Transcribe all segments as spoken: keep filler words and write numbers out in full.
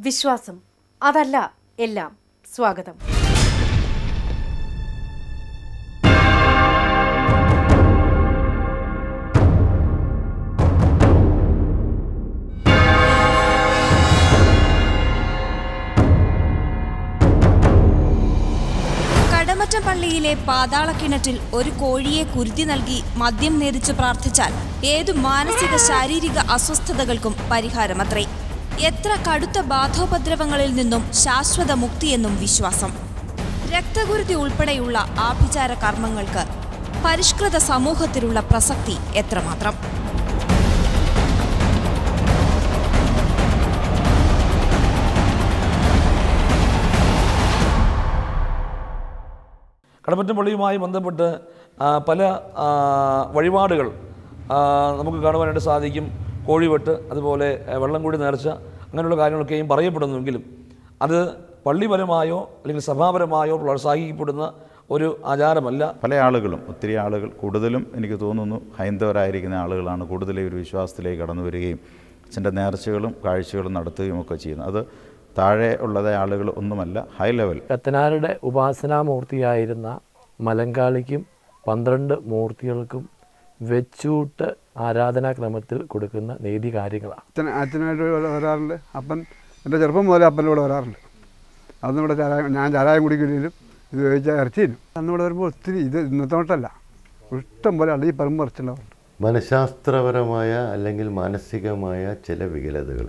വിശ്വാസം അതല്ല എല്ലാം. സ്വാഗതം. കടമറ്റം പള്ളിയിലെ പാതാളക്കിണറ്റിൽ ഒരു കോഴിയെ കുരുതി നൽകി മദ്യം നേദിച്ച് പ്രാർത്ഥിച്ചാൽ ഏതു മാനസിക ശാരീരിക അസ്വസ്ഥതകൾക്കും പരിഹാരമത്രേ. എത്ര കടുത്ത ബാധോപദ്രവങ്ങളിൽ നിന്നും ശാശ്വത മുക്തിയെന്നും വിശ്വാസം. രക്തഗുരുതി ഉൾപ്പെടെയുള്ള ആഭിചാര കർമ്മങ്ങൾക്ക് പരിഷ്കൃത സമൂഹത്തിലുള്ള പ്രസക്തി എത്രമാത്രം. കടമറ്റം പള്ളിയുമായി ബന്ധപ്പെട്ട് പല വഴിപാടുകൾ നമുക്ക് കാണുവാനായിട്ട് സാധിക്കും. കോഴിവെട്ട്, അതുപോലെ വെള്ളം കൂടി നേർച്ച, അങ്ങനെയുള്ള കാര്യങ്ങളൊക്കെയും പറയപ്പെടുന്നുവെങ്കിലും അത് പള്ളിപരമായോ അല്ലെങ്കിൽ സഭാപരമായോ പ്രോത്സാഹിക്കപ്പെടുന്ന ഒരു ആചാരമല്ല. പല ആളുകളും, ഒത്തിരി ആളുകൾ, കൂടുതലും എനിക്ക് തോന്നുന്നു ഹൈന്ദവരായിരിക്കുന്ന ആളുകളാണ് കൂടുതൽ ഒരു വിശ്വാസത്തിലേക്ക് കടന്നു വരികയും അച്ഛൻ്റെ നേർച്ചകളും കാഴ്ചകളും നടത്തുകയും ഒക്കെ ചെയ്യുന്നത്. അത് താഴെ ഉള്ളത് ആളുകൾ ഒന്നുമല്ല, ഹൈ ലെവൽ. കത്തനാരുടെ ഉപാസനാമൂർത്തിയായിരുന്ന മലങ്കാളിക്കും പന്ത്രണ്ട് മൂർത്തികൾക്കും വെച്ചൂട്ട് ആരാധനാക്രമത്തിൽ കൊടുക്കുന്ന നീതി കാര്യങ്ങളാണ്. അച്ഛൻ അച്ഛനായിട്ട് വരാറുണ്ട്. അപ്പൻ എൻ്റെ ചെറുപ്പം മുതലേ അപ്പൻ്റെ കൂടെ വരാറുണ്ട്. അന്ന് ഇവിടെ ചാരായം, ഞാൻ ചാരായം കുടിക്കുന്നതിലും ഇത് കഴിച്ചാൽ ഇറച്ചിനും അന്നിവിടെ വരുമ്പോൾ ഒത്തിരി ഇത് ഇന്നത്തെ മട്ടല്ല, ഇഷ്ടം പോലെ അല്ല ഈ പറമ്പ് ഇറച്ചിണ്ടാവുന്നുണ്ട്. മനഃശാസ്ത്രപരമായ അല്ലെങ്കിൽ മാനസികമായ ചില വികലതകൾ,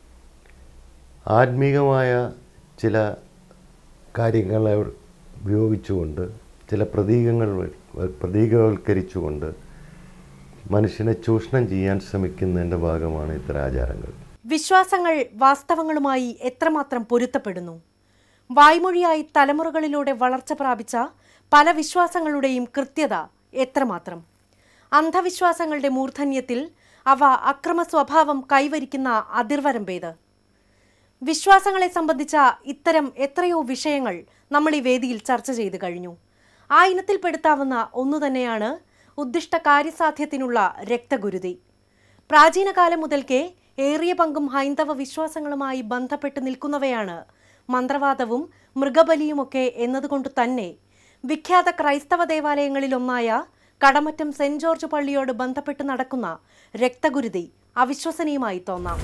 ആത്മീകമായ ചില കാര്യങ്ങളെ ഉപയോഗിച്ചുകൊണ്ട്, ചില പ്രതീകങ്ങൾ പ്രതീകവൽക്കരിച്ചുകൊണ്ട് മനുഷ്യനെ ചൂഷണം ചെയ്യാൻ ശ്രമിക്കുന്നതിൻ്റെ ഭാഗമാണ് ഇത്തരം ആചാരങ്ങൾ. വിശ്വാസങ്ങൾ വാസ്തവങ്ങളുമായി എത്രമാത്രം പൊരുത്തപ്പെടുന്നു? വായ്മൊഴിയായി തലമുറകളിലൂടെ വളർച്ച പ്രാപിച്ച പല വിശ്വാസങ്ങളുടെയും കൃത്യത എത്രമാത്രം? അന്ധവിശ്വാസങ്ങളുടെ മൂർധന്യത്തിൽ അവ അക്രമ സ്വഭാവം കൈവരിക്കുന്ന അതിർവരമ്പേത്? വിശ്വാസങ്ങളെ സംബന്ധിച്ച ഇത്തരം എത്രയോ വിഷയങ്ങൾ നമ്മൾ ഈ വേദിയിൽ ചർച്ച ചെയ്തു കഴിഞ്ഞു. ആ ഇനത്തിൽപ്പെടുത്താവുന്ന ഒന്നു തന്നെയാണ് ഉദ്ദിഷ്ട കാര്യസാധ്യത്തിനുള്ള രക്തഗുരുതി. പ്രാചീനകാലം മുതൽക്കേ ഏറിയ പങ്കും ഹൈന്ദവ വിശ്വാസങ്ങളുമായി ബന്ധപ്പെട്ട് നിൽക്കുന്നവയാണ് മന്ത്രവാദവും മൃഗബലിയുമൊക്കെ എന്നതുകൊണ്ട് തന്നെ വിഖ്യാത ക്രൈസ്തവ ദേവാലയങ്ങളിലൊന്നായ കടമറ്റം സെന്റ് ജോർജ് പള്ളിയോട് ബന്ധപ്പെട്ട് നടക്കുന്ന രക്തഗുരുതി അവിശ്വസനീയമായി തോന്നാം.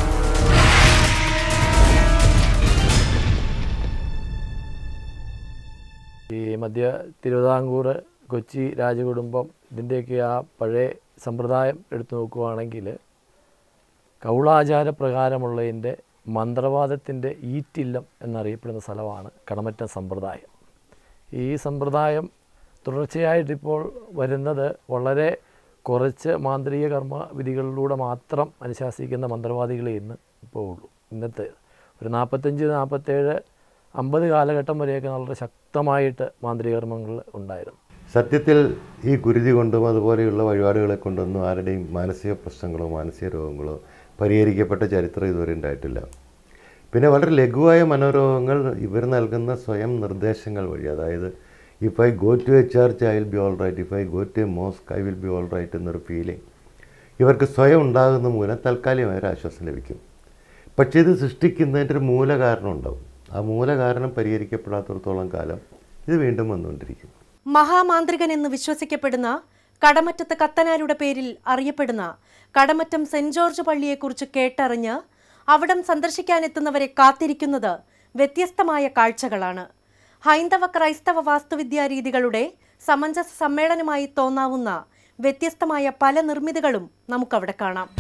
ഈ മധ്യ തിരുവിതാംകൂർ, കൊച്ചി രാജകുടുംബം, ഇതിൻ്റെയൊക്കെ ആ പഴയ സമ്പ്രദായം എടുത്തു നോക്കുകയാണെങ്കിൽ കൗളാചാര പ്രകാരമുള്ളതിൻ്റെ മന്ത്രവാദത്തിൻ്റെ ഈറ്റില്ലം എന്നറിയപ്പെടുന്ന സ്ഥലമാണ് കടമറ്റം സമ്പ്രദായം. ഈ സമ്പ്രദായം തുടർച്ചയായിട്ടിപ്പോൾ വരുന്നത് വളരെ കുറച്ച് മാന്ത്രിക കർമ്മ വിധികളിലൂടെ മാത്രം അനുശാസിക്കുന്ന മന്ത്രവാദികളെ ഇന്ന് ഇപ്പോൾ ഉള്ളൂ. ഇന്നത്തെ ഒരു നാൽപ്പത്തഞ്ച് നാൽപ്പത്തേഴ് അമ്പത് കാലഘട്ടം വരെയൊക്കെ വളരെ ശക്തമായിട്ട് മാന്ത്രിക കർമ്മങ്ങൾ ഉണ്ടായിരുന്നു. സത്യത്തിൽ ഈ കുരുതി കൊണ്ടും അതുപോലെയുള്ള വഴിപാടുകളെ കൊണ്ടൊന്നും ആരുടെയും മാനസിക പ്രശ്നങ്ങളോ മാനസിക രോഗങ്ങളോ പരിഹരിക്കപ്പെട്ട ചരിത്രം ഇതുവരെ ഉണ്ടായിട്ടില്ല. പിന്നെ വളരെ ലഘുവായ മനോരോഗങ്ങൾ ഇവർ നൽകുന്ന സ്വയം നിർദ്ദേശങ്ങൾ വഴി, അതായത് if I go to a church I will be all right, if I go to a mosque I will be all right എന്നൊരു ഫീലിംഗ് ഇവർക്ക് സ്വയം ഉണ്ടാകുന്ന മൂലം താൽക്കാലികമായ ഒരു ആശ്വാസം ലഭിക്കും. പക്ഷേ ഇത് സൃഷ്ടിക്കുന്നതിൻ്റെ ഒരു മൂലകാരണം ഉണ്ടാവും. ആ മൂലകാരണം പരിഹരിക്കപ്പെടാത്തിടത്തോളം കാലം ഇത് വീണ്ടും വന്നുകൊണ്ടിരിക്കും. മഹാമാന്ത്രികൻ എന്ന് വിശ്വസിക്കപ്പെടുന്ന കടമറ്റത്ത് കത്തനാരുടെ പേരിൽ അറിയപ്പെടുന്ന കടമറ്റം സെന്റ് ജോർജ് പള്ളിയെക്കുറിച്ച് കേട്ടറിഞ്ഞ് അവിടം സന്ദർശിക്കാനെത്തുന്നവരെ കാത്തിരിക്കുന്നത് വ്യത്യസ്തമായ കാഴ്ചകളാണ്. ഹൈന്ദവ ക്രൈസ്തവ വാസ്തുവിദ്യാരീതികളുടെ സമഞ്ജസ സമ്മേളനമായി തോന്നാവുന്ന വ്യത്യസ്തമായ പല നിർമ്മിതികളും നമുക്കവിടെ കാണാം.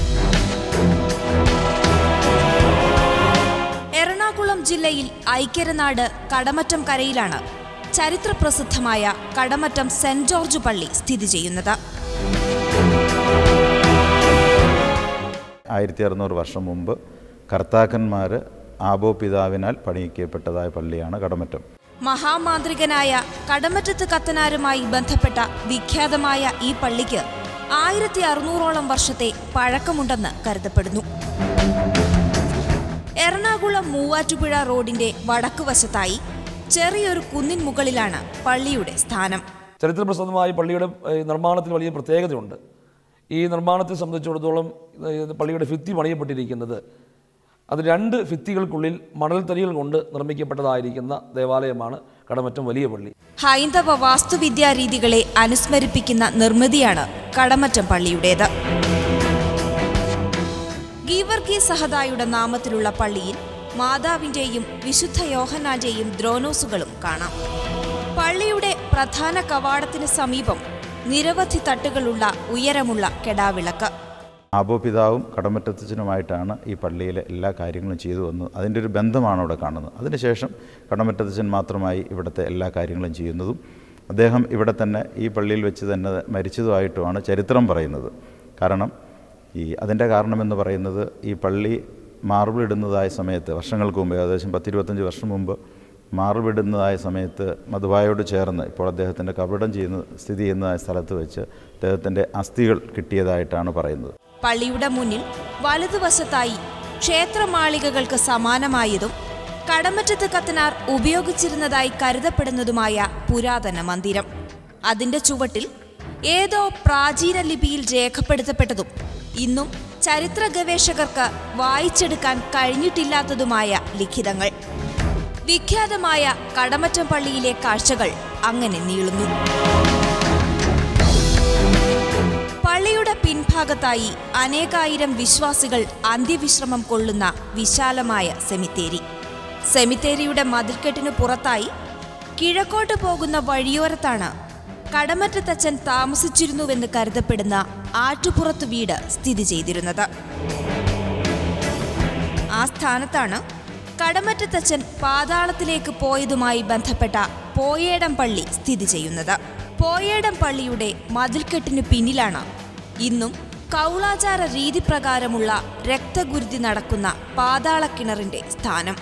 എറണാകുളം ജില്ലയിൽ ഐക്യരനാട് കടമറ്റം കരയിലാണ് ചരിത്രപ്രസിദ്ധമായ കടമറ്റം സെന്റ് ജോർജ് പള്ളി സ്ഥിതി ചെയ്യുന്നത്. ആയിരത്തി അറുന്നൂറ് വർഷം മുമ്പ് കർത്താക്കന്മാർ ആബോ പിതാവിനാൽ പണിയിക്കപ്പെട്ടതായ പള്ളിയാണ് കടമറ്റം. മഹാമാന്ത്രികനായ കടമറ്റത്ത് കത്തനാരുമായി ബന്ധപ്പെട്ട വിഖ്യാതമായ ഈ പള്ളിക്ക് ആയിരത്തി അറുന്നൂറോളം വർഷത്തെ പഴക്കമുണ്ടെന്ന് കരുതപ്പെടുന്നു. എറണാകുളം മൂവാറ്റുപുഴ റോഡിന്റെ വടക്കുവശത്തായി ചെറിയൊരു കുന്നിൻ മുകളിലാണ് പള്ളിയുടെ സ്ഥാനം. ചരിത്രപ്രസിദ്ധമായ പള്ളിയുടെ നിർമ്മാണത്തിന് വലിയ പ്രത്യേകതയുണ്ട്. ഈ നിർമ്മാണത്തെ സംബന്ധിച്ചിടത്തോളം പള്ളിയുടെ ഭിത്തി പണിയപ്പെട്ടിരിക്കുന്നത് അത് രണ്ട് ഭിത്തികൾക്കുള്ളിൽ മണൽത്തരികൾ കൊണ്ട് നിർമ്മിക്കപ്പെട്ടതായിരിക്കുന്ന ദേവാലയമാണ് കടമറ്റം വലിയ പള്ളി. ഹൈന്ദവ വാസ്തുവിദ്യാ രീതികളെ അനുസ്മരിപ്പിക്കുന്ന നിർമ്മിതിയാണ് കടമറ്റം പള്ളിയുടേത്. ഗീവർഗി സഹദായുടെ നാമത്തിലുള്ള പള്ളിയിൽ മാതാവിന്റെയും വിശുദ്ധ യോഹന്നാന്റെയും ദ്രോനോസുകളും കാണാം. പള്ളിയുടെ പ്രധാന കവാടത്തിന് സമീപം നിരവധി തട്ടുകളുള്ള ഉയരമുള്ള കെടാവിളക്ക്. ആബോപിതാവും കടമറ്റത്തച്ഛനുമായിട്ടാണ് ഈ പള്ളിയിലെ എല്ലാ കാര്യങ്ങളും ചെയ്തു വന്നത്. അതിൻ്റെ ഒരു ബന്ധമാണ് അവിടെ കാണുന്നത്. അതിനുശേഷം കടമറ്റത്തച്ഛൻ മാത്രമായി ഇവിടുത്തെ എല്ലാ കാര്യങ്ങളും ചെയ്യുന്നതും അദ്ദേഹം ഇവിടെ തന്നെ ഈ പള്ളിയിൽ വെച്ച് തന്നെ മരിച്ചതുമായിട്ടുമാണ് ചരിത്രം പറയുന്നത്. കാരണം ഈ അതിൻ്റെ കാരണമെന്ന് പറയുന്നത് ഈ പള്ളി മാർബിൾ ഇടുന്നതായ സമയത്ത് വർഷങ്ങൾക്ക് മുമ്പ്, ഏകദേശം പത്തിരുപത്തഞ്ച് വർഷം മുമ്പ് മാർബിൾ ഇടുന്നതായ സമയത്ത് മധുവായോട് ചേർന്ന് ഇപ്പോൾ അദ്ദേഹത്തിൻ്റെ കബറിടം ചെയ്യുന്ന സ്ഥിതി ചെയ്യുന്നതായ സ്ഥലത്ത് വെച്ച് അദ്ദേഹത്തിൻ്റെ അസ്ഥികൾ കിട്ടിയതായിട്ടാണ് പറയുന്നത്. പള്ളിയുടെ മുന്നിൽ വലതുവശത്തായി ക്ഷേത്രമാളികകൾക്ക് സമാനമായതും കടമറ്റത്ത് കത്തനാർ ഉപയോഗിച്ചിരുന്നതായി കരുതപ്പെടുന്നതുമായ പുരാതന മന്ദിരം. അതിന്റെ ചുവട്ടിൽ ഏതോ പ്രാചീന ലിപിയിൽ രേഖപ്പെടുത്തപ്പെട്ടതും ഇന്നും ചരിത്ര ഗവേഷകർക്ക് വായിച്ചെടുക്കാൻ കഴിഞ്ഞിട്ടില്ലാത്തതുമായ ലിഖിതങ്ങൾ. വിഖ്യാതമായ കടമറ്റം പള്ളിയിലെ കാഴ്ചകൾ അങ്ങനെ നീളുന്നു. പള്ളിയുടെ പിൻഭാഗത്തായി അനേകായിരം വിശ്വാസികൾ അന്ത്യവിശ്രമം കൊള്ളുന്ന വിശാലമായ സെമിത്തേരി. സെമിത്തേരിയുടെ മതിൽക്കെട്ടിനു പുറത്തായി കിഴക്കോട്ട് പോകുന്ന വഴിയോരത്താണ് കടമറ്റത്തച്ഛൻ താമസിച്ചിരുന്നുവെന്ന് കരുതപ്പെടുന്ന ആറ്റുപുറത്ത് വീട് സ്ഥിതി ചെയ്തിരുന്നത്. ആ സ്ഥാനത്താണ് കടമറ്റത്തച്ഛൻ പാതാളത്തിലേക്ക് പോയതുമായി ബന്ധപ്പെട്ട പോയേടം പള്ളി സ്ഥിതി ചെയ്യുന്നത്. പോയേടം പള്ളിയുടെ മതിൽക്കെട്ടിനു പിന്നിലാണ് ഇന്നും കൗളാചാര രീതി പ്രകാരമുള്ള രക്തഗുരുതി നടക്കുന്ന പാതാളക്കിണറിന്റെ സ്ഥാനം.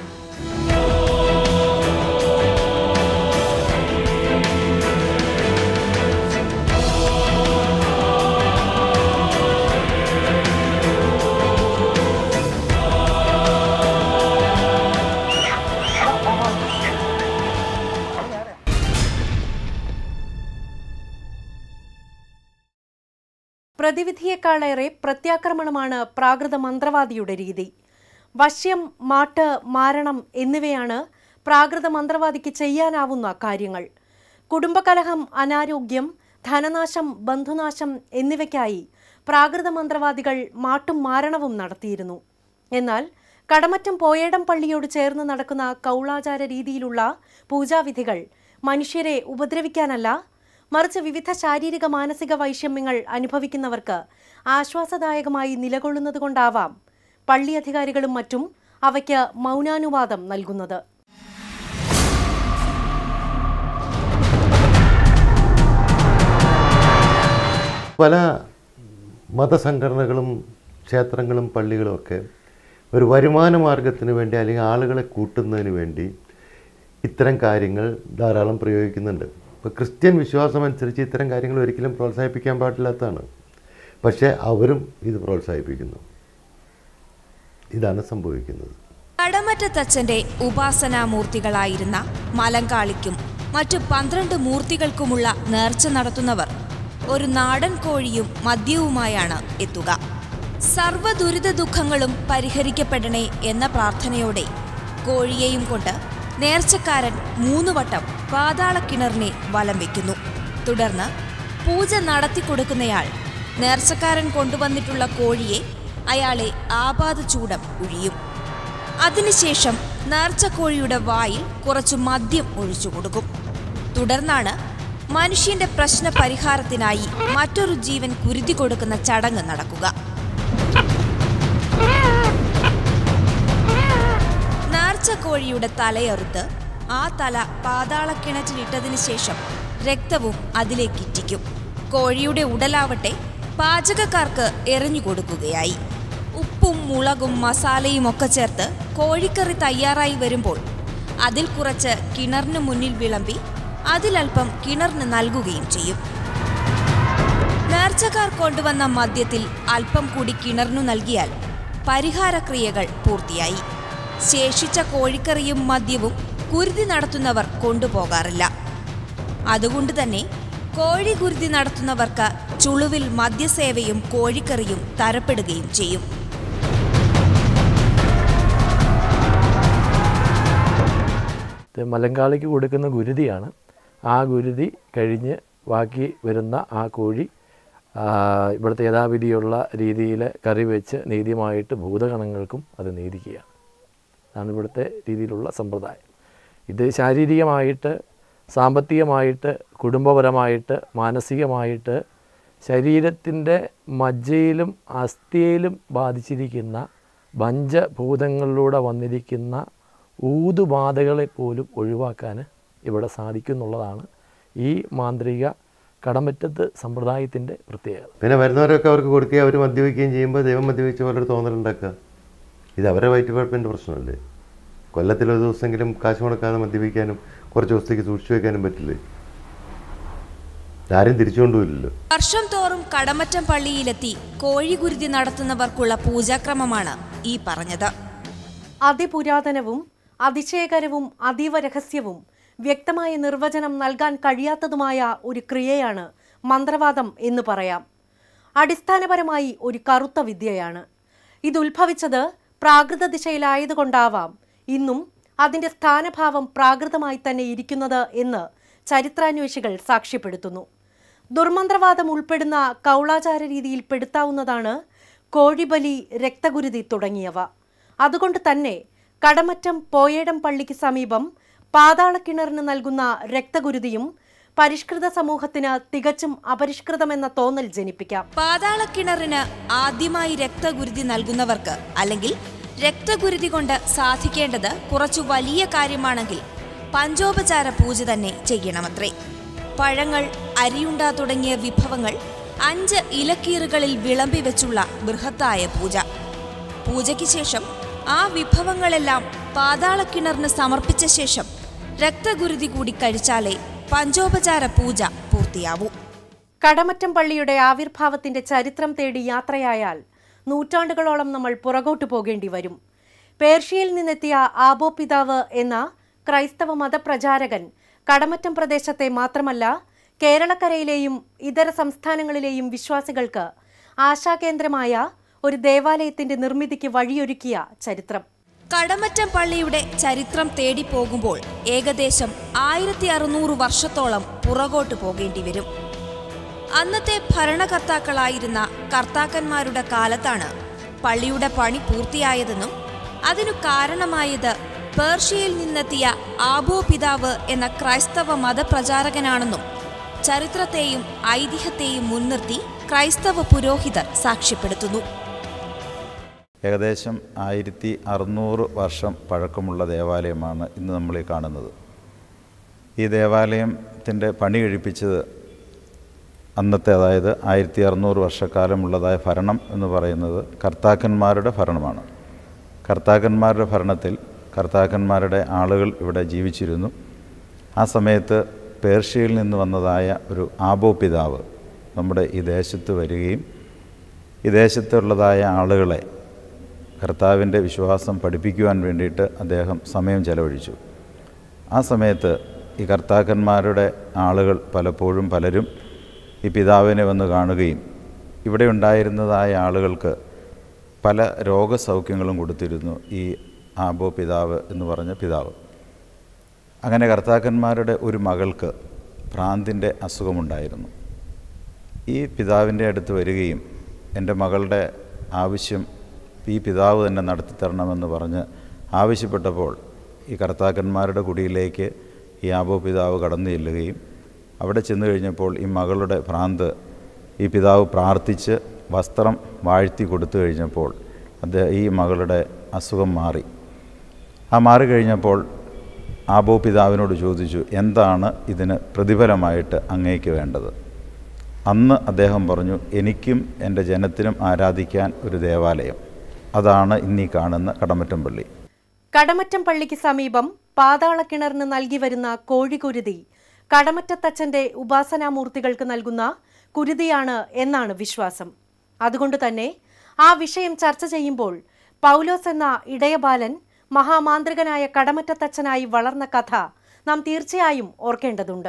പ്രതിവിധിയെക്കാളേറെ പ്രത്യാക്രമണമാണ് പ്രാകൃത മന്ത്രവാദിയുടെ രീതി. വശ്യം, മാട്ട്, മാരണം എന്നിവയാണ് പ്രാകൃത മന്ത്രവാദിക്ക് ചെയ്യാനാവുന്ന കാര്യങ്ങൾ. കുടുംബകലഹം, അനാരോഗ്യം, ധനനാശം, ബന്ധുനാശം എന്നിവയ്ക്കായി പ്രാകൃത മന്ത്രവാദികൾ മാട്ടും മാരണവും നടത്തിയിരുന്നു. എന്നാൽ കടമറ്റം പോയേടം പള്ളിയോട് ചേർന്ന് നടക്കുന്ന കൗളാചാര രീതിയിലുള്ള പൂജാവിധികൾ മനുഷ്യരെ ഉപദ്രവിക്കാനല്ല, മറിച്ച് വിവിധ ശാരീരിക മാനസിക വൈഷമ്യങ്ങൾ അനുഭവിക്കുന്നവർക്ക് ആശ്വാസദായകമായി നിലകൊള്ളുന്നതുകൊണ്ടാവാം പള്ളി അധികാരികളും മറ്റും അവയ്ക്ക് മൗനാനുവാദം നൽകുന്നത്. പല മതസംഘടനകളും ക്ഷേത്രങ്ങളും പള്ളികളും ഒക്കെ ഒരു വരുമാന മാർഗത്തിന് വേണ്ടി അല്ലെങ്കിൽ ആളുകളെ കൂട്ടുന്നതിന് വേണ്ടി ഇത്തരം കാര്യങ്ങൾ ധാരാളം പ്രയോഗിക്കുന്നുണ്ട്. ഇപ്പോൾ ക്രിസ്ത്യൻ വിശ്വാസമനുസരിച്ച് ഇത്തരം കാര്യങ്ങൾ ഒരിക്കലും പ്രോത്സാഹിപ്പിക്കാൻ പാടില്ലാത്തതാണ്. പക്ഷേ അവരും ഇത് പ്രോത്സാഹിപ്പിക്കുന്നു. ഇതാണ് സംഭവിക്കുന്നത്. കടമറ്റത്തച്ഛന്റെ ഉപാസനാമൂർത്തികളായിരുന്ന മലങ്കാളിക്കും മറ്റു പന്ത്രണ്ട് മൂർത്തികൾക്കുമുള്ള നേർച്ച നടത്തുന്നവർ ഒരു നാടൻ കോഴിയും മദ്യവുമായാണ് എത്തുക. സർവ്വ ദുരിത ദുഃഖങ്ങളും പരിഹരിക്കപ്പെടണേ എന്ന പ്രാർത്ഥനയോടെ കോഴിയെയും കൊണ്ട് നേർച്ചക്കാരൻ മൂന്നു വട്ടം പാതാളക്കിണറിനെ വലം വയ്ക്കുന്നു. തുടർന്ന് പൂജ നടത്തിക്കൊടുക്കുന്നയാൾ നേർച്ചക്കാരൻ കൊണ്ടുവന്നിട്ടുള്ള കോഴിയെ അയാളെ ആപാദ ചൂടം ഒഴിയും. അതിനുശേഷം നേർച്ചക്കോഴിയുടെ വായിൽ കുറച്ചു മദ്യം ഒഴിച്ചു കൊടുക്കും. തുടർന്നാണ് മനുഷ്യന്റെ പ്രശ്ന പരിഹാരത്തിനായി മറ്റൊരു ജീവൻ കുരുതി കൊടുക്കുന്ന ചടങ്ങ് നടക്കുക. നേർച്ചക്കോഴിയുടെ തലയറുത്ത് ആ തല പാതാളക്കിണറ്റിലിട്ടതിനു ശേഷം രക്തവും അതിലേക്ക് ഇറ്റിക്കും. കോഴിയുടെ ഉടലാവട്ടെ പാചകക്കാർക്ക് എറിഞ്ഞു കൊടുക്കുകയായി. ഉപ്പും മുളകും മസാലയും ഒക്കെ ചേർത്ത് കോഴിക്കറി തയ്യാറായി വരുമ്പോൾ അതിൽ കുറച്ച് കിണറിന് മുന്നിൽ വിളമ്പി അതിലൽപ്പം കിണറിന് നൽകുകയും ചെയ്യും. നേർച്ചക്കാർ കൊണ്ടുവന്ന മദ്യത്തിൽ അല്പം കൂടി കിണറിനു നൽകിയാൽ പരിഹാരക്രിയകൾ പൂർത്തിയായി. ശേഷിച്ച കോഴിക്കറിയും മദ്യവും കുരുതി നടത്തുന്നവർ കൊണ്ടുപോകാറില്ല. അതുകൊണ്ട് തന്നെ കോഴി കുരുതി നടത്തുന്നവർക്ക് ചുളുവിൽ മദ്യസേവയും കോഴിക്കറിയും തരപ്പെടുകയും ചെയ്യും. ഇത് മലങ്കാളിക്ക് കൊടുക്കുന്ന ഗുരുതിയാണ്. ആ ഗുരുതി കഴിഞ്ഞ് ബാക്കി വരുന്ന ആ കോഴി ഇവിടുത്തെ യഥാവിധിയുള്ള രീതിയിൽ കറി വെച്ച് നീതിയുമായിട്ട് ഭൂതഗണങ്ങൾക്കും അത് നീതിക്കുകയാണ്. അതാണ് ഇവിടുത്തെ രീതിയിലുള്ള സമ്പ്രദായം. ഇത് ശാരീരികമായിട്ട്, സാമ്പത്തികമായിട്ട്, കുടുംബപരമായിട്ട്, മാനസികമായിട്ട് ശരീരത്തിൻ്റെ മജ്ജയിലും അസ്ഥിയിലും ബാധിച്ചിരിക്കുന്ന പഞ്ചഭൂതങ്ങളിലൂടെ വന്നിരിക്കുന്ന ഊതുബാധകളെ പോലും ഒഴിവാക്കാൻ ഇവിടെ സാധിക്കുന്നുള്ളതാണ് ഈ മാന്ത്രിക കടമറ്റത്ത് സമ്പ്രദായത്തിൻ്റെ പ്രത്യേകത. പിന്നെ വരുന്നവരൊക്കെ അവർക്ക് കൊടുക്കുകയും അവർ മദ്യപിക്കുകയും ചെയ്യുമ്പോൾ ദൈവം മദ്യപിച്ച പോലൊരു തോന്നലുണ്ടാക്കുക. ഇത് അവരുടെ വയറ്റുപഴപ്പിൻ്റെ പ്രശ്നമല്ലേ? കൊല്ലത്തിലൊരു ദിവസമെങ്കിലും കാശ് മുടക്കാതെ മദ്യപിക്കാനും കുറച്ച് ദിവസത്തേക്ക് സൂക്ഷിച്ചു വെക്കാനും പറ്റില്ലേ? ആരും തിരിച്ചുകൊണ്ടുപോയില്ലല്ലോ. വർഷം തോറും കടമറ്റം പള്ളിയിലെത്തി കോഴിഗുരുതി നടത്തുന്നവർക്കുള്ള പൂജാക്രമമാണ് ഈ പറഞ്ഞത്. അതിപുരാതനവും അതിശയകരവും അതീവ രഹസ്യവും വ്യക്തമായ നിർവചനം നൽകാൻ കഴിയാത്തതുമായ ഒരു ക്രിയയാണ് മന്ത്രവാദം എന്ന് പറയാം. അടിസ്ഥാനപരമായി ഒരു കറുത്ത വിദ്യയാണ്. ഇത് ഉത്ഭവിച്ചത് പ്രാകൃത ദിശയിലായതുകൊണ്ടാവാം ഇന്നും അതിൻ്റെ സ്ഥാനഭാവം പ്രാകൃതമായി തന്നെ ഇരിക്കുന്നത് എന്ന് ചരിത്രാന്വേഷികൾ സാക്ഷ്യപ്പെടുത്തുന്നു. ദുർമന്ത്രവാദം ഉൾപ്പെടുന്ന കൗളാചാര രീതിയിൽ പെടുത്താവുന്നതാണ് കോഴിബലി, രക്തഗുരുതി തുടങ്ങിയവ. അതുകൊണ്ട് തന്നെ കടമറ്റം പോയേടം പള്ളിക്ക് സമീപം പാതാളക്കിണറിന് നൽകുന്ന രക്തഗുരുതിയും പരിഷ്കൃത സമൂഹത്തിന് തികച്ചും അപരിഷ്കൃതമെന്ന തോന്നൽ ജനിപ്പിക്കാം. പാതാളക്കിണറിന് ആദ്യമായി രക്തഗുരുതി നൽകുന്നവർക്ക് അല്ലെങ്കിൽ രക്തഗുരുതി കൊണ്ട് സാധിക്കേണ്ടത് കുറച്ചു വലിയ കാര്യമാണെങ്കിൽ പഞ്ചോപചാര പൂജ തന്നെ ചെയ്യണമത്രേ. പഴങ്ങൾ, അരിയുണ്ട തുടങ്ങിയ വിഭവങ്ങൾ അഞ്ച് ഇലക്കീറുകളിൽ വിളമ്പി വെച്ചുള്ള ബൃഹത്തായ പൂജ. പൂജയ്ക്ക് ശേഷം ആ വിഭവങ്ങളെല്ലാം പാതാളക്കിണറിന് സമർപ്പിച്ച ശേഷം രക്തഗുരുതി കൂടി കഴിച്ചാലേ പഞ്ചോപചാര പൂജ പൂർത്തിയാവൂ. കടമറ്റം പള്ളിയുടെ ആവിർഭാവത്തിന്റെ ചരിത്രം തേടി യാത്രയായാൽ നൂറ്റാണ്ടുകളോളം നമ്മൾ പുറകോട്ടു പോകേണ്ടി വരും. പേർഷ്യയിൽ നിന്നെത്തിയ ആബോ പിതാവ് എന്ന ക്രൈസ്തവ മതപ്രചാരകൻ കടമറ്റം പ്രദേശത്തെ മാത്രമല്ല കേരളക്കരയിലെയും ഇതര സംസ്ഥാനങ്ങളിലെയും വിശ്വാസികൾക്ക് ആശാകേന്ദ്രമായ ഒരു ദേവാലയത്തിന്റെ നിർമ്മിതിക്ക് വഴിയൊരുക്കിയ ചരിത്രം. കടമറ്റം പള്ളിയുടെ ചരിത്രം തേടി പോകുമ്പോൾ ഏകദേശം ആയിരത്തി അറുന്നൂറ് വർഷത്തോളം പുറകോട്ട് പോകേണ്ടി വരും. അന്നത്തെ ഭരണകർത്താക്കളായിരുന്ന കർത്താക്കന്മാരുടെ കാലത്താണ് പള്ളിയുടെ പണി പൂർത്തിയായതെന്നും അതിനു കാരണമായത് പേർഷ്യയിൽ നിന്നെത്തിയ ആബോ പിതാവ് എന്ന ക്രൈസ്തവ മതപ്രചാരകനാണെന്നും ചരിത്രത്തെയും ഐതിഹ്യത്തെയും മുൻനിർത്തി ക്രൈസ്തവ പുരോഹിതർ സാക്ഷ്യപ്പെടുത്തുന്നു. ഏകദേശം ആയിരത്തി അറുന്നൂറ് വർഷം പഴക്കമുള്ള ദേവാലയമാണ് ഇന്ന് നമ്മൾ ഈ കാണുന്നത്. ഈ ദേവാലയത്തിൻ്റെ പണി കഴിപ്പിച്ചത് അന്നത്തെ, അതായത് ആയിരത്തി അറുന്നൂറ് വർഷക്കാലമുള്ളതായ ഭരണം എന്ന് പറയുന്നത് കർത്താക്കന്മാരുടെ ഭരണമാണ്. കർത്താക്കന്മാരുടെ ഭരണത്തിൽ കർത്താക്കന്മാരുടെ ആളുകൾ ഇവിടെ ജീവിച്ചിരുന്നു. ആ സമയത്ത് പേർഷ്യയിൽ നിന്ന് വന്നതായ ഒരു ആബോ പിതാവ് നമ്മുടെ ഈ ദേശത്ത് വരികയും ഈ ദേശത്തുള്ളതായ ആളുകളെ കർത്താവിൻ്റെ വിശ്വാസം പഠിപ്പിക്കുവാൻ വേണ്ടിയിട്ട് അദ്ദേഹം സമയം ചെലവഴിച്ചു. ആ സമയത്ത് ഈ കർത്താക്കന്മാരുടെ ആളുകൾ പലപ്പോഴും പലരും ഈ പിതാവിനെ വന്ന് കാണുകയും ഇവിടെ ഉണ്ടായിരുന്നതായ ആളുകൾക്ക് പല രോഗസൗഖ്യങ്ങളും കൊടുത്തിരുന്നു ഈ ആബോ പിതാവ് എന്ന് പറഞ്ഞ പിതാവ്. അങ്ങനെ കർത്താക്കന്മാരുടെ ഒരു മകൾക്ക് ഭ്രാന്തിൻ്റെ അസുഖമുണ്ടായിരുന്നു. ഈ പിതാവിൻ്റെ അടുത്ത് വരികയും എൻ്റെ മകളുടെ ആവശ്യം ഈ പിതാവ് തന്നെ നടത്തിത്തരണമെന്ന് പറഞ്ഞ് ആവശ്യപ്പെട്ടപ്പോൾ ഈ കർത്താക്കന്മാരുടെ കുടിയിലേക്ക് ഈ ആബോ പിതാവ് കടന്നു ചെല്ലുകയും അവിടെ ചെന്ന് കഴിഞ്ഞപ്പോൾ ഈ മകളുടെ ഭ്രാന്ത് ഈ പിതാവ് പ്രാർത്ഥിച്ച് വസ്ത്രം വാഴ്ത്തി കൊടുത്തു കഴിഞ്ഞപ്പോൾ അത് ഈ മകളുടെ അസുഖം മാറി. ആ മാറിക്കഴിഞ്ഞപ്പോൾ ആബോ പിതാവിനോട് ചോദിച്ചു, എന്താണ് ഇതിന് പ്രതിഫലമായിട്ട് അങ്ങേക്ക് വേണ്ടത്? അന്ന് അദ്ദേഹം പറഞ്ഞു, എനിക്കും എൻ്റെ ജനത്തിനും ആരാധിക്കാൻ ഒരു ദേവാലയം. അതാണ് ഇന്നീ കാണുന്ന കടമറ്റം പള്ളി. കടമറ്റം പള്ളിക്ക് സമീപം പാതാളക്കിണറിന് നൽകി വരുന്ന കോഴിക്കുരുതി കടമറ്റത്തച്ഛൻ്റെ ഉപാസനാമൂർത്തികൾക്ക് നൽകുന്ന കുരുതിയാണ് എന്നാണ് വിശ്വാസം. അതുകൊണ്ട് തന്നെ ആ വിഷയം ചർച്ച ചെയ്യുമ്പോൾ പൗലോസ് എന്ന ഇടയബാലൻ മഹാമാന്ത്രികനായ കടമറ്റത്തച്ഛനായി വളർന്ന കഥ നാം തീർച്ചയായും ഓർക്കേണ്ടതുണ്ട്.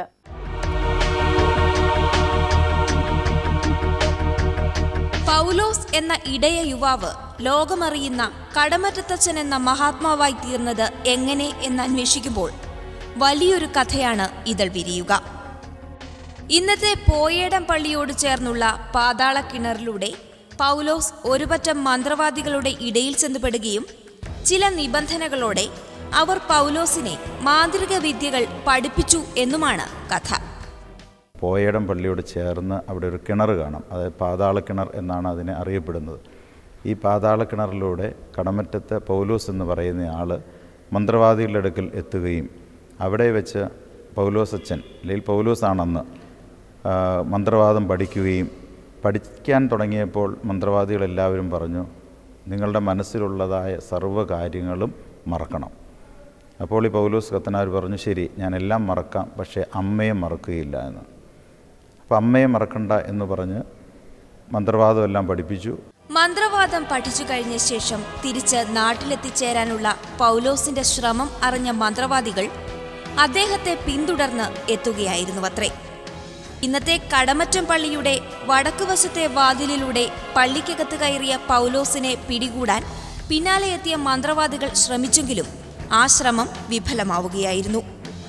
പൗലോസ് എന്ന ഇടയ യുവാവ് ലോകമറിയുന്ന കടമറ്റത്തച്ഛൻ എന്ന മഹാത്മാവായി തീർന്നത് എങ്ങനെ എന്നന്വേഷിക്കുമ്പോൾ വലിയൊരു കഥയാണ് ഇതിൽ വിരിയുക. ഇന്നത്തെ പോയേടം പള്ളിയോട് ചേർന്നുള്ള പാതാള കിണറിലൂടെ പൗലോസ് ഒരുപറ്റം മന്ത്രവാദികളുടെ ഇടയിൽ ചെന്നുപെടുകയും ചില നിബന്ധനകളോടെ അവർ പൗലോസിനെ മാന്ത്രിക വിദ്യകൾ പഠിപ്പിച്ചു എന്നുമാണ് കഥ. പോയേടം പള്ളിയോട് ചേർന്ന് അവിടെ ഒരു കിണർ കാണാം. അതായത് പാതാള കിണർ എന്നാണ് അതിനെ അറിയപ്പെടുന്നത്. ഈ പാതാള കിണറിലൂടെ കടമറ്റത്തെ പൗലോസ് എന്ന് പറയുന്ന ആൾ മന്ത്രവാദികളുടെ അടുക്കൽ എത്തുകയും അവിടെ വെച്ച് പൗലോസ് അച്ഛൻ അല്ലെങ്കിൽ പൗലോസാണെന്ന് മന്ത്രവാദം പഠിക്കുകയും പഠിക്കാൻ തുടങ്ങിയപ്പോൾ മന്ത്രവാദികളെല്ലാവരും പറഞ്ഞു, നിങ്ങളുടെ മനസ്സിലുള്ളതായ സർവ്വ കാര്യങ്ങളും മറക്കണം. അപ്പോൾ ഈ പൗലോസ് കത്തനാർ പറഞ്ഞു, ശരി, ഞാനെല്ലാം മറക്കാം, പക്ഷേ അമ്മയെ മറക്കുകയില്ല എന്ന്. അപ്പോൾ അമ്മയെ മറക്കണ്ട എന്ന് പറഞ്ഞ് മന്ത്രവാദം എല്ലാം പഠിപ്പിച്ചു. മന്ത്രവാദം പഠിച്ചു കഴിഞ്ഞ ശേഷം തിരിച്ച് നാട്ടിലെത്തിച്ചേരാനുള്ള പൗലോസിന്റെ ശ്രമം അറിഞ്ഞ മന്ത്രവാദികൾ അദ്ദേഹത്തെ പിന്തുടർന്ന് എത്തുകയായിരുന്നുവത്രേ. ഇന്നത്തെ കടമറ്റം പള്ളിയുടെ വടക്കുവശത്തെ വാതിലിലൂടെ പള്ളിക്കകത്ത് കയറിയ പൗലോസിനെ പിടികൂടാൻ പിന്നാലെ എത്തിയ മന്ത്രവാദികൾ ശ്രമിച്ചെങ്കിലും ആ ശ്രമം വിഫലമാവുകയായിരുന്നു.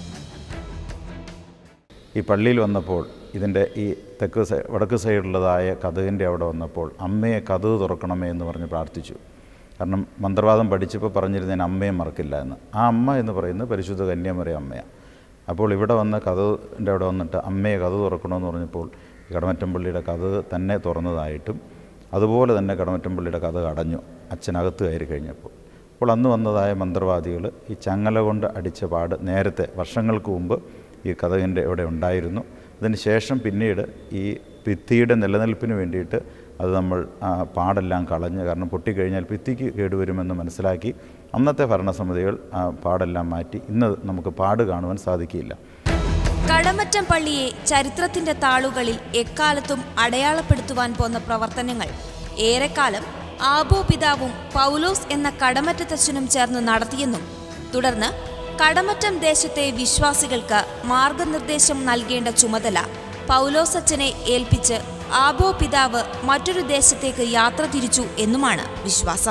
ഈ പള്ളിയിൽ വന്നപ്പോൾ ഇതിൻ്റെ ഈ തെക്ക് സൈ വടക്ക് സൈഡിലുള്ളതായ കതകിൻ്റെ അവിടെ വന്നപ്പോൾ അമ്മയെ കതക് തുറക്കണമേ എന്ന് പറഞ്ഞ് പ്രാർത്ഥിച്ചു. കാരണം മന്ത്രവാദം പഠിച്ചപ്പോൾ പറഞ്ഞിരുന്നതിന് അമ്മയെ മറക്കില്ല എന്ന്. ആ അമ്മ എന്ന് പറയുന്നത് പരിശുദ്ധ കന്യാമറിയ അമ്മയാണ്. അപ്പോൾ ഇവിടെ വന്ന് കതകിൻ്റെ അവിടെ വന്നിട്ട് അമ്മയെ കതക് തുറക്കണമെന്ന് പറഞ്ഞപ്പോൾ കടമറ്റം പള്ളിയുടെ കതക് തന്നെ തുറന്നതായിട്ടും അതുപോലെ തന്നെ കടമറ്റം പള്ളിയുടെ കതക് അടഞ്ഞു അച്ഛനകത്ത് കയറി കഴിഞ്ഞപ്പോൾ. അപ്പോൾ അന്ന് വന്നതായ മന്ത്രവാദികൾ ഈ ചങ്ങല കൊണ്ട് അടിച്ച പാട് നേരത്തെ വർഷങ്ങൾക്ക് മുമ്പ് ഈ കതകിൻ്റെ ഇവിടെ ഉണ്ടായിരുന്നു. അതിന് ശേഷം പിന്നീട് ഈ ഭിത്തിയുടെ നിലനിൽപ്പിന് വേണ്ടിയിട്ട് അത് നമ്മൾ പാടെല്ലാം കളഞ്ഞ്, കാരണം പൊട്ടിക്കഴിഞ്ഞാൽ ഭിത്തിക്ക് കേടുവരുമെന്ന് മനസ്സിലാക്കി അന്നത്തെ ഭരണസമിതികൾ ആ പാടെല്ലാം മാറ്റി. ഇന്ന് നമുക്ക് പാട് കാണുവാൻ സാധിക്കില്ല. കടമറ്റം പള്ളിയെ ചരിത്രത്തിന്റെ താളുകളിൽ എക്കാലത്തും അടയാളപ്പെടുത്തുവാൻ പോന്ന പ്രവർത്തനങ്ങൾ ഏറെക്കാലം ആബോ പിതാവും പൗലോസ് എന്ന കടമറ്റത്തച്ഛനും ചേർന്ന് നടത്തിയെന്നും തുടർന്ന് കടമറ്റം ദേശത്തെ വിശ്വാസികൾക്ക് മാർഗനിർദ്ദേശം നൽകേണ്ട ചുമതല പൗലോസ് അച്ഛനെ ഏൽപ്പിച്ച് ആബോ പിതാവ് മറ്റൊരു ദേശത്തേക്ക് യാത്ര തിരിച്ചു എന്നുമാണ് വിശ്വാസം.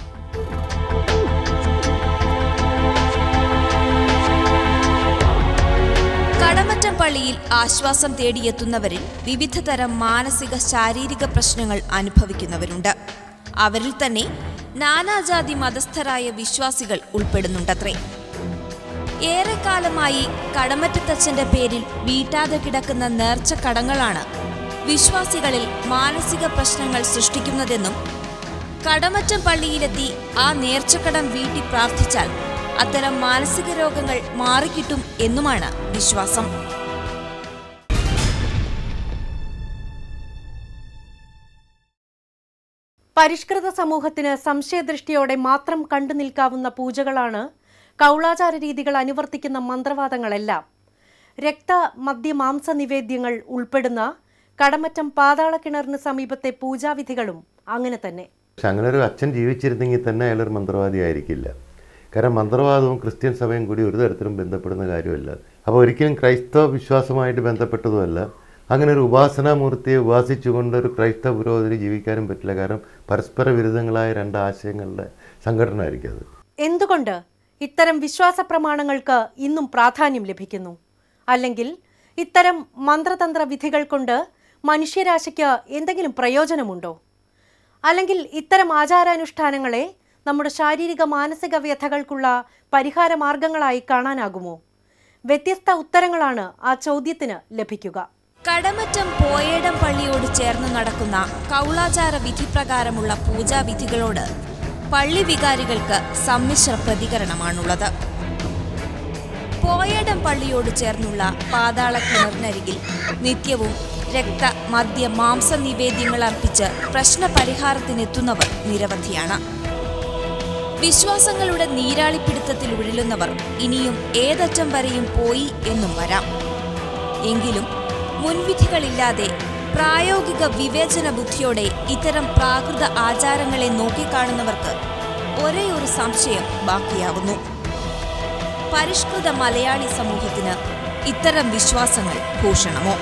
കടമറ്റം പള്ളിയിൽ ആശ്വാസം തേടിയെത്തുന്നവരിൽ വിവിധ തരം മാനസിക ശാരീരിക പ്രശ്നങ്ങൾ അനുഭവിക്കുന്നവരുണ്ട്. അവരിൽ തന്നെ നാനാജാതി മതസ്ഥരായ വിശ്വാസികൾ ഉൾപ്പെടുന്നുണ്ടത്രേ. ഏറെക്കാലമായി കടമറ്റത്തച്ഛന്റെ പേരിൽ വീട്ടാതെ കിടക്കുന്ന നേർച്ചക്കടങ്ങളാണ് വിശ്വാസികളിൽ മാനസിക പ്രശ്നങ്ങൾ സൃഷ്ടിക്കുന്നതെന്നും കടമറ്റം പള്ളിയിലെത്തി ആ നേർച്ചക്കടം വീട്ടി പ്രാർത്ഥിച്ചാൽ അത്തരം മാനസിക രോഗങ്ങൾ മാറിക്കിട്ടും എന്നുമാണ് വിശ്വാസം. പരിഷ്കൃത സമൂഹത്തിന് സംശയദൃഷ്ടിയോടെ മാത്രം കണ്ടു നിൽക്കാവുന്ന പൂജകളാണ് കൗളാചാര രീതികൾ അനുവർത്തിക്കുന്ന മന്ത്രവാദങ്ങളെല്ലാം. രക്ത മദ്യ മാംസ നിവേദ്യങ്ങൾ ഉൾപ്പെടുന്ന കടമറ്റം പാതാള കിണറിന് സമീപത്തെ പൂജാവിധികളും അങ്ങനെ തന്നെ. പക്ഷെ അങ്ങനെ ഒരു അച്ഛൻ ജീവിച്ചിരുന്നെങ്കിൽ തന്നെ അയാളൊരു മന്ത്രവാദി ആയിരിക്കില്ല. കാരണം മന്ത്രവാദവും ക്രിസ്ത്യൻ സഭയും കൂടി ഒരു തരത്തിലും ബന്ധപ്പെടുന്ന കാര്യമല്ല. അപ്പോൾ ഒരിക്കലും ക്രൈസ്തവ വിശ്വാസമായിട്ട് ബന്ധപ്പെട്ടതുമല്ല. അങ്ങനെ ഒരു ഉപാസനാമൂർത്തിയെ ഉപാസിച്ചുകൊണ്ട് ഒരു ക്രൈസ്തവ പുരോഹിതന് ജീവിക്കാനും പറ്റില്ല. കാരണം പരസ്പര വിരുദ്ധങ്ങളായ രണ്ട് ആശയങ്ങളുടെ സംഘടന ആയിരിക്കും അത്. എന്തുകൊണ്ട് ഇത്തരം വിശ്വാസ പ്രമാണങ്ങൾക്ക് ഇന്നും പ്രാധാന്യം ലഭിക്കുന്നു? അല്ലെങ്കിൽ ഇത്തരം മന്ത്രതന്ത്ര വിധികൾ കൊണ്ട് മനുഷ്യരാശിക്ക് എന്തെങ്കിലും പ്രയോജനമുണ്ടോ? അല്ലെങ്കിൽ ഇത്തരം ആചാരാനുഷ്ഠാനങ്ങളെ നമ്മുടെ ശാരീരിക മാനസിക വ്യഥകൾക്കുള്ള പരിഹാര മാർഗങ്ങളായി കാണാനാകുമോ? വ്യത്യസ്ത ഉത്തരങ്ങളാണ് ആ ചോദ്യത്തിന് ലഭിക്കുക. കടമറ്റം പോയേടം പള്ളിയോട് ചേർന്ന് നടക്കുന്ന കൗളാചാര വിധിപ്രകാരമുള്ള പൂജാവിധികളോട് പള്ളി വികാരികൾക്ക് സമ്മിശ്ര പ്രതികരണമാണുള്ളത്. പോയേടം പള്ളിയോട് ചേർന്നുള്ള പാതാള കിണറിനരികിൽ നിത്യവും രക്ത മദ്യ മാംസ നിവേദ്യങ്ങൾ അർപ്പിച്ച് പ്രശ്നപരിഹാരത്തിനെത്തുന്നവർ നിരവധിയാണ്. വിശ്വാസങ്ങളുടെ നീരാളിപ്പിടുത്തത്തിൽ ഉഴലുന്നവർ ഇനിയും ഏതറ്റം വരെയും പോയി എന്നും വരാം. എങ്കിലും മുൻവിധികളില്ലാതെ പ്രായോഗിക വിവേചന ബുദ്ധിയോടെ ഇത്തരം പ്രാകൃത ആചാരങ്ങളെ നോക്കിക്കാണുന്നവർക്ക് ഒരേ ഒരു സംശയം ബാക്കിയാവുന്നു: പരിഷ്കൃത മലയാളി സമൂഹത്തിന് ഇത്തരം വിശ്വാസങ്ങൾ ഭൂഷണമോ?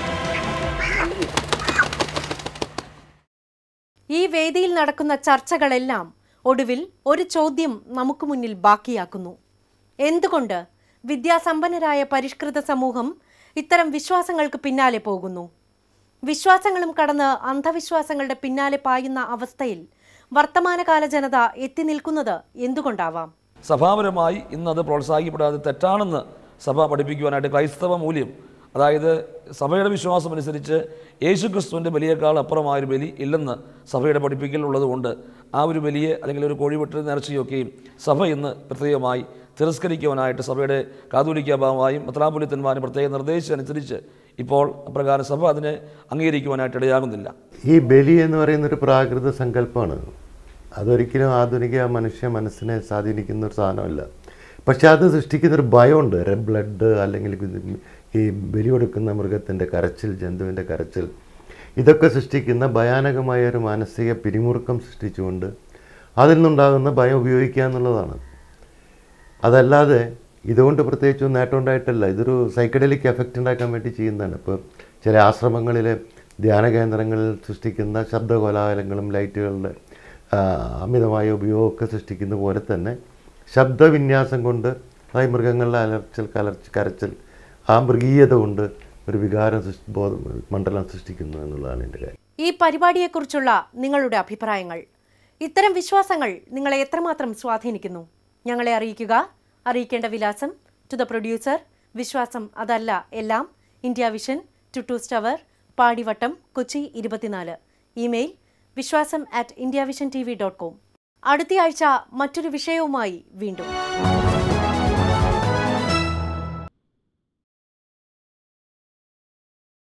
ഈ വേദിയിൽ നടക്കുന്ന ചർച്ചകളെല്ലാം ഒടുവിൽ ഒരു ചോദ്യം നമുക്ക് മുന്നിൽ ബാക്കിയാക്കുന്നു: എന്തുകൊണ്ട് വിദ്യാസമ്പന്നരായ പരിഷ്കൃത സമൂഹം ഇത്തരം വിശ്വാസങ്ങൾക്ക് പിന്നാലെ പോകുന്നു. വിശ്വാസങ്ങളും കടന്ന് അന്ധവിശ്വാസങ്ങളുടെ പിന്നാലെ പായുന്ന അവസ്ഥയിൽ വർത്തമാനകാല ജനത എത്തി നിൽക്കുന്നത് എന്തുകൊണ്ടാവാം? സഭാപരമായി ഇന്നത് പ്രോത്സാഹിക്കപ്പെടാതെ തെറ്റാണെന്ന് സഭ പഠിപ്പിക്കുവാനായിട്ട് ക്രൈസ്തവ മൂല്യം, അതായത് സഭയുടെ വിശ്വാസം അനുസരിച്ച് യേശു ക്രിസ്തുവിൻ്റെ ബലിയേക്കാൾ അപ്പുറമായൊരു ബലി ഇല്ലെന്ന് സഭയുടെ പഠിപ്പിക്കൽ ഉള്ളതുകൊണ്ട് ആ ഒരു ബലിയെ അല്ലെങ്കിൽ ഒരു കോഴിവെട്ട് നേർച്ചയൊക്കെയും സഭ ഇന്ന് പ്രത്യേകമായി തിരസ്കരിക്കുവാനായിട്ട് സഭയുടെ കാതോലിക്ക ഭാവമായും മെത്രാപ്പൊലീത്തന്മാരും പ്രത്യേക നിർദ്ദേശിച്ചനുസരിച്ച് ഇപ്പോൾ അപ്രകാരം സഭ അതിനെ അംഗീകരിക്കുവാനായിട്ട് ഇടയാകുന്നില്ല. ഈ ബലി എന്ന് പറയുന്നൊരു പ്രാകൃത സങ്കല്പമാണ്. അതൊരിക്കലും ആധുനിക മനുഷ്യ മനസ്സിനെ സ്വാധീനിക്കുന്ന ഒരു സാധനമല്ല. പക്ഷെ അത് സൃഷ്ടിക്കുന്നൊരു ഭയമുണ്ട്. റെഡ് ബ്ലഡ് അല്ലെങ്കിൽ ഈ ബലി കൊടുക്കുന്ന മൃഗത്തിൻ്റെ കരച്ചിൽ, ജന്തുവിൻ്റെ കരച്ചിൽ, ഇതൊക്കെ സൃഷ്ടിക്കുന്ന ഭയാനകമായ ഒരു മാനസിക പിരിമുറുക്കം സൃഷ്ടിച്ചുകൊണ്ട് അതിൽ നിന്നുണ്ടാകുന്ന ഭയം ഉപയോഗിക്കുക എന്നുള്ളതാണ്. അതല്ലാതെ ഇതുകൊണ്ട് പ്രത്യേകിച്ച് നേട്ടം ഉണ്ടായിട്ടല്ല. ഇതൊരു സൈക്കഡലിക് എഫക്റ്റ് ഉണ്ടാക്കാൻ വേണ്ടി ചെയ്യുന്നതാണ്. ഇപ്പോൾ ചില ആശ്രമങ്ങളിലെ ധ്യാന കേന്ദ്രങ്ങളിൽ സൃഷ്ടിക്കുന്ന ശബ്ദകോലാഹലങ്ങളും ലൈറ്റുകളുടെ അമിതമായ ഉപയോഗമൊക്കെ സൃഷ്ടിക്കുന്ന പോലെ തന്നെ ശബ്ദവിന്യാസം കൊണ്ട് അതായത് മൃഗങ്ങളുടെ അലർച്ചൽ കലർച്ച കരച്ചിൽ ആ മൃഗീയത കൊണ്ട് ഒരു വികാരം ബോധ മണ്ഡലം സൃഷ്ടിക്കുന്നു എന്നുള്ളതാണ് എൻ്റെ കാര്യം. ഈ പരിപാടിയെക്കുറിച്ചുള്ള നിങ്ങളുടെ അഭിപ്രായങ്ങൾ, ഇത്തരം വിശ്വാസങ്ങൾ നിങ്ങളെ എത്രമാത്രം സ്വാധീനിക്കുന്നു? ഞങ്ങളെ അറിയിക്കുക. അറിയിക്കേണ്ട വിലാസം: ടു ദ പ്രൊഡ്യൂസർ, വിശ്വാസം അതല്ല എല്ലാം, ഇന്ത്യാവിഷൻ, ടുട്ടൂസ് ടവർ, പാടിവട്ടം, കൊച്ചി ഇരുപത്തിനാല്. ഇമെയിൽ വിശ്വാസം at Indiavision T V dot com. അടുത്തയാഴ്ച മറ്റൊരു വിഷയവുമായി വീണ്ടും.